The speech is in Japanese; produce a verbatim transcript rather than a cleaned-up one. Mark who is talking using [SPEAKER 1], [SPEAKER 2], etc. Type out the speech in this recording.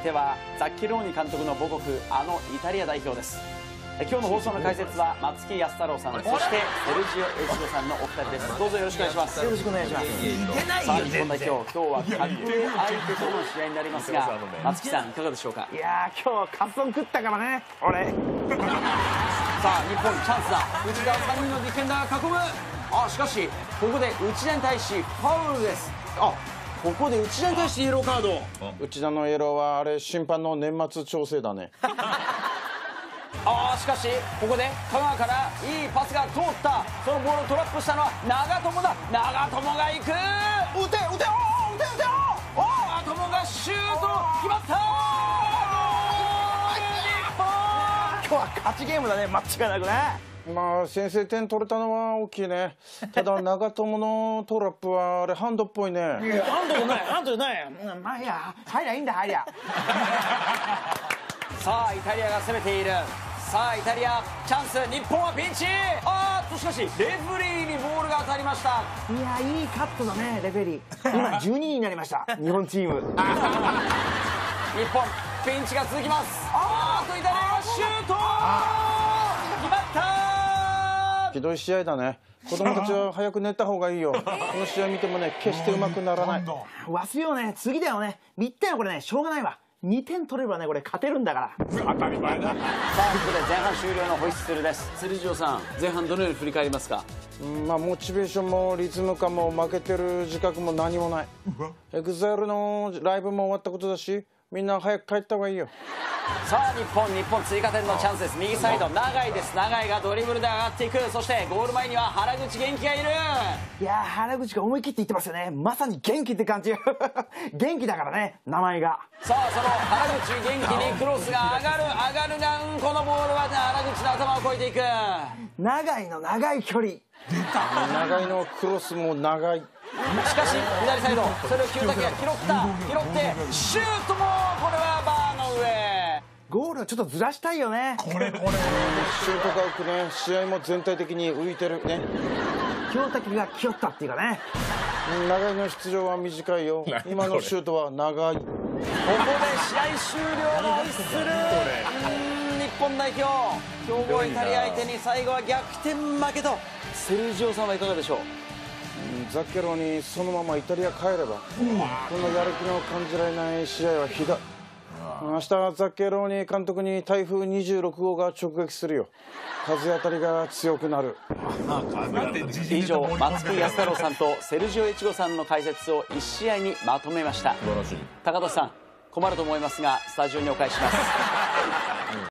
[SPEAKER 1] てはザッケローニ監督の母国、あのイタリア代表です。今日の放送の解説は松木安太郎さん、そしてセルジオエチゴさんのお二人です。どうぞよろしくお願いします。
[SPEAKER 2] よろしくお願いします。
[SPEAKER 1] さあ、日本代表、今日は格上相手との試合になりますが、松木さんいかがでしょうか。
[SPEAKER 2] いやー、今日カツ丼食ったからね、俺。
[SPEAKER 1] さあ、日本チャンスだ。内側さんにんのディフェンダーが囲む。あ、しかしここで内田に対しファウルです。あ、ここで内田に対してイエローカード。
[SPEAKER 3] 内田のイエローはあれ審判の年末調整だね。
[SPEAKER 1] ああ、しかしここで香川からいいパスが通った。そのボールをトラップしたのは長友だ。長友が行く。
[SPEAKER 2] 打て打ておー打て打ておー。
[SPEAKER 1] 長友がシュート決まった。日本。
[SPEAKER 2] 今日は勝ちゲームだね、間違いなくね。
[SPEAKER 3] まあ先制点取れたのは大きいね。ただ長友のトラップはあれハンドっぽいね。
[SPEAKER 2] ハンドじゃない、ハンドじゃない。まあいいや、入りゃいいんだ、入りゃ。
[SPEAKER 1] さあ、イタリアが攻めている。さあ、イタリアチャンス。日本はピンチ。あーっと、しかしレフェリーにボールが当たりました。
[SPEAKER 2] いや、いいカットだね、レフェリー。今じゅうににんになりました、日本チーム。
[SPEAKER 1] 日本ピンチが続きます。あーっと、イタリアがシュート決まった。
[SPEAKER 3] ひどい試合だね。子供たちは早く寝た方がいいよ。この試合見てもね、決してうまくならない。
[SPEAKER 2] 忘れようね、次だよね。いってんはこれね、しょうがないわ。にてん取ればね、これ勝てるんだから。
[SPEAKER 4] 当たり前だ。
[SPEAKER 1] さあ、ここで前半終了のホイッスルです。セルジオさん、前半どのように振り返りますか。
[SPEAKER 3] うん、まあモチベーションもリズム感も負けてる自覚も何もない。エグザイルのライブも終わったことだし、みんな早く帰った方がいいよ。
[SPEAKER 1] さあ、日本日本追加点のチャンスです。右サイド永井です。永井がドリブルで上がっていく。そしてゴール前には原口元気がいる。
[SPEAKER 2] いやー、原口が思い切って言ってますよね。まさに元気って感じ。元気だからね、名前が。
[SPEAKER 1] さあ、その原口元気にクロスが上がる上がるが、うん、このボールは原口の頭を越えていく。
[SPEAKER 2] 永井の長い距離。
[SPEAKER 3] 長いのクロスも長い。
[SPEAKER 1] しかし左サイド、それを清武が拾った。拾ってシュートも、これはバーの上。
[SPEAKER 2] ゴールをちょっとずらしたいよね。
[SPEAKER 4] これこれ
[SPEAKER 3] シュートが浮くね。試合も全体的に浮いてるね。
[SPEAKER 2] 清武が気負ったっていうかね。
[SPEAKER 3] 長いの出場は短いよ。今のシュートは長い。ここで
[SPEAKER 1] 試合終了のホイッスル。日本代表、強豪イタリア相手に最後は逆転負けと。セルジオさんはいかがでしょう。
[SPEAKER 3] ザッケローにそのままイタリア帰れば、このやる気の感じられない試合はひどい。明日ザッケローニ監督に台風にじゅうろく号が直撃するよ。風当たりが強くなる。
[SPEAKER 1] 以上、松木安太郎さんとセルジオエチゴさんの解説をいち試合にまとめました。高田さん、困ると思いますがスタジオにお返しします。